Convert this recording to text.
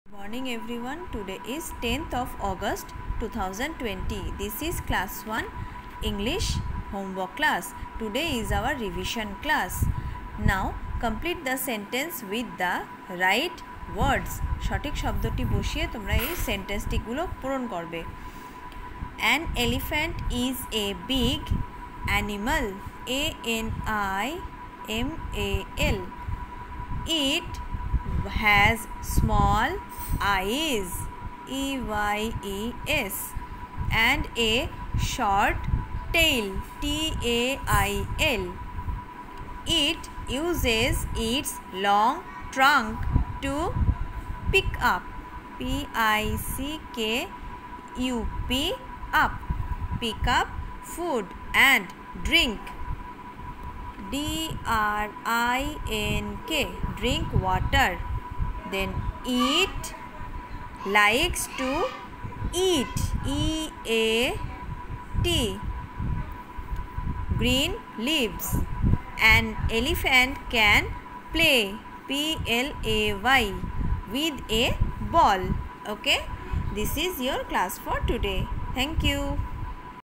Morning everyone. Today is 10th of August 2020. This is class 1 English homework class. Today is our revision class. Now complete the sentence with the right words. সঠিক শব্দটি বসিয়ে তোমরা এই সেন্টেন্সটিগুলো পূরণ করবে. An elephant is a big animal. A-N-I-M-A-L. It has small eyes, E-Y-E-S, and a short tail, T-A-I-L. It uses its long trunk to pick up, P-I-C-K-U-P, up, pick up food and drink, D-R-I-N-K, drink water. Then it likes to eat, E-A-T, green leaves. An elephant can play, P-L-A-Y, with a ball. Okay, this is your class for today. Thank you.